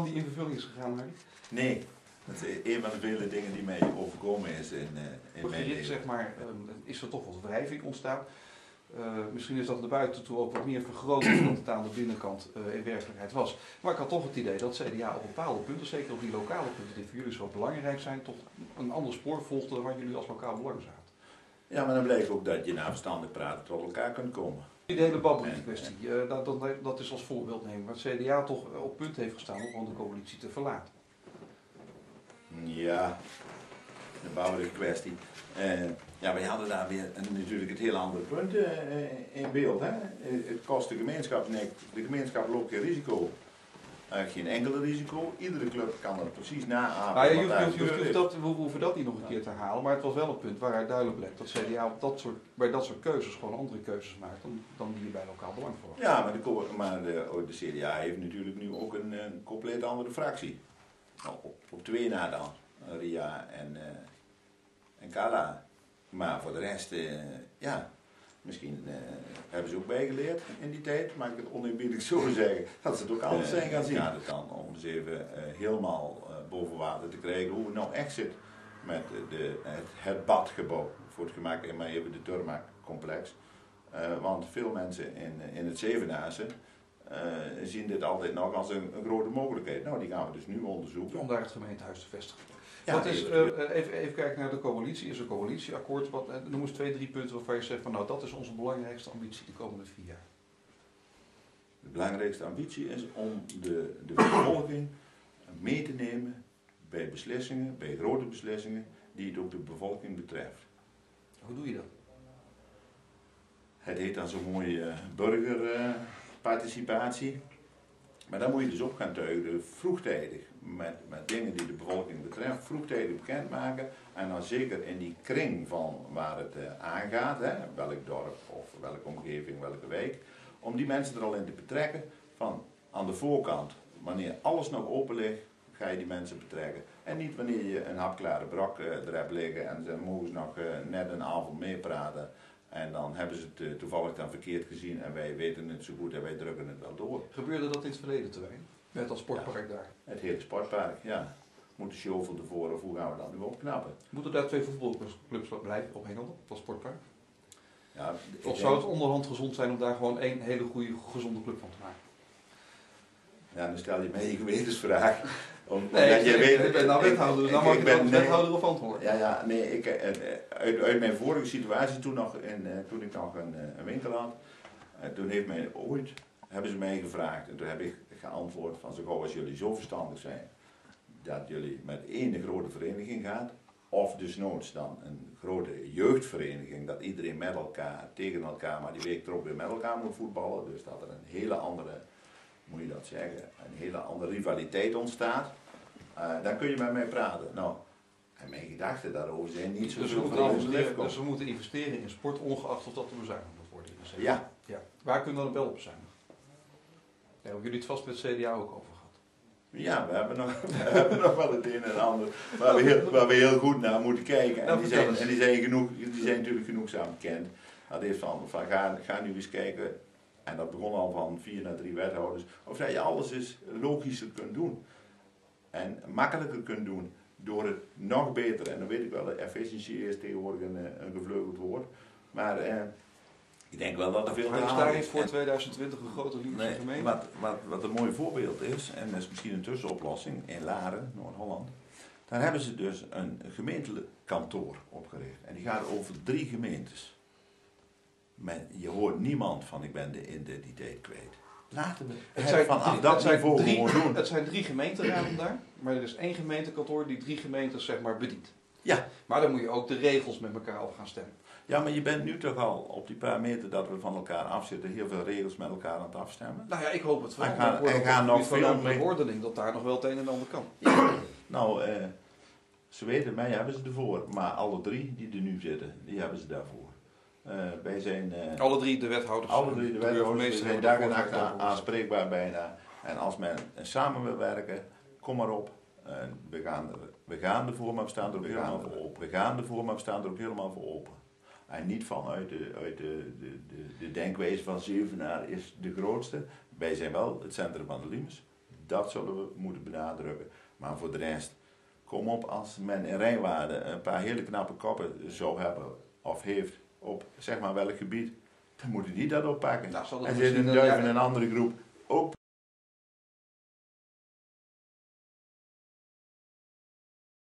die in vervulling is gegaan, Harry? Nee, dat is een van de vele dingen die mij overkomen is in mijn leven. Zeg maar, is er toch wat wrijving ontstaan. Misschien is dat naar buiten toe ook wat meer vergroot dan het aan de binnenkant in werkelijkheid was. Maar ik had toch het idee dat CDA op bepaalde punten, zeker op die lokale punten die voor jullie zo belangrijk zijn, toch een ander spoor volgde waar jullie als lokaal belang zaten. Ja, maar dan blijkt ook dat je na verstandig praten tot elkaar kunt komen. Die hele babbelkwestie, dat is als voorbeeld nemen, waar het CDA toch op punt heeft gestaan om gewoon de coalitie te verlaten. Ja, de bouwelijke kwestie. Ja, wij hadden daar weer natuurlijk het hele andere punt in beeld. Hè? Het kost de gemeenschap niks. De gemeenschap loopt geen risico. Geen enkele risico. Iedere club kan er precies naapen. We hoeven dat niet nog een keer te herhalen, maar het was wel een punt waaruit duidelijk bleek dat CDA op bij dat soort keuzes gewoon andere keuzes maakt dan die je bij lokaal belang voor. Ja, maar de CDA heeft natuurlijk nu ook een compleet andere fractie. Op twee na dan. Ria en Kala. Maar voor de rest, ja, misschien hebben ze ook bijgeleerd in die tijd, maar ik het oneerbiedig zo zeggen, dat ze het ook anders zijn gaan zien. Ja, het dan om eens even helemaal boven water te krijgen hoe het nou echt zit met het badgebouw, voor het gemak maar even de Turmac-complex. Want veel mensen in het Zevenaarse zien dit altijd nog als een grote mogelijkheid. Nou, die gaan we dus nu onderzoeken. Om daar het gemeentehuis te vestigen. Ja, even kijken naar de coalitie. Is een coalitieakkoord? Noem eens 2, 3 punten waarvan je zegt van nou dat is onze belangrijkste ambitie de komende 4 jaar. De belangrijkste ambitie is om de bevolking mee te nemen bij beslissingen, bij grote beslissingen die het ook de bevolking betreft. Hoe doe je dat? Het heet dan zo mooi burgerparticipatie. Maar dan moet je dus op gaan tuigen, vroegtijdig, met dingen die de bevolking betreft, vroegtijdig bekendmaken. En dan zeker in die kring van waar het aangaat, hè, welk dorp of welke omgeving, welke wijk, om die mensen er al in te betrekken van aan de voorkant. Wanneer alles nog open ligt, ga je die mensen betrekken. En niet wanneer je een hapklare brok er hebt liggen en ze mogen nog net een avond meepraten. En dan hebben ze het toevallig dan verkeerd gezien en wij weten het zo goed en wij drukken het wel door. Gebeurde dat in het verleden te weinig? Met dat sportpark daar? Het hele sportpark, ja. Moet de shovel ervoor of hoe gaan we dat nu opknappen? Moeten daar 2 voetbalclubs blijven ophengelen, dat sportpark? Ja, of zou het onderhand gezond zijn om daar gewoon één hele goede, gezonde club van te maken? Ja, dan stel je mij een gewetensvraag. Ik ben nou wethouder, dus dan mag ik dan wethouder of antwoord. Ja, nee, uit mijn vorige situatie, toen ik nog een winkel had, toen hebben ze mij gevraagd, en toen heb ik geantwoord van zo gauw als jullie zo verstandig zijn, dat jullie met één grote vereniging gaat, of desnoods dan een grote jeugdvereniging, dat iedereen met elkaar, tegen elkaar, maar die week erop weer met elkaar moet voetballen, dus dat er een hele andere, moet je dat zeggen, een hele andere rivaliteit ontstaat, dan kun je met mij praten. Nou, en mijn gedachten daarover zijn niet zo Dus we moeten investeren in sport, ongeacht of dat er bezuinigd moet worden. Ja. Waar kunnen we dan wel op bezuinigen? Daar hebben jullie het vast met het CDA ook over gehad. Ja, we hebben nog wel het een en ander waar we heel goed naar moeten kijken. En die zijn natuurlijk genoegzaam bekend. Dat heeft van ga nu eens kijken, en dat begon al van 4 naar 3 wethouders, of dat je alles eens logischer kunt doen. En makkelijker kunt doen door het nog beter, en dan weet ik wel, efficiëntie is tegenwoordig een gevleugeld woord, maar ik denk wel dat er veel te halen is. Daar heeft voor 2020 een grote Limburgse gemeente. Wat een mooi voorbeeld is, en dat is misschien een tussenoplossing, in Laren, Noord-Holland, daar hebben ze dus een gemeentelijk kantoor opgericht. En die gaat over 3 gemeentes. Je hoort niemand van ik ben de identiteit kwijt. Laten we het zijn 3 gemeenteraden daar, maar er is 1 gemeentekantoor die 3 gemeentes zeg maar bedient. Ja. Maar dan moet je ook de regels met elkaar af gaan stemmen. Ja, maar je bent nu toch al op die paar meter dat we van elkaar afzitten, heel veel regels met elkaar aan het afstemmen. Nou ja, ik hoop het wel. En gaan nog veel meer ordening dat daar nog wel het een en ander kan. Ja. Nou, ze weten, mij hebben ze ervoor, maar alle 3 die er nu zitten, die hebben ze daarvoor. Wij zijn, alle 3 de wethouders. Alle 3 de wethouders, we zijn dag en nacht aanspreekbaar bijna. En als men samen wil werken, kom maar op. We gaan ervoor, maar we staan er ook helemaal voor open. We gaan ervoor, maar we staan er ook helemaal voor open. En niet vanuit de denkwijze van Zevenaar is de grootste. Wij zijn wel het centrum van de Limes. Dat zullen we moeten benadrukken. Maar voor de rest, kom op, als men in Rijnwaarden een paar hele knappe koppen zou hebben of heeft op zeg maar welk gebied, dan moeten die dat oppakken. Nou, zal en het zit een misschien Duiven en een andere groep ook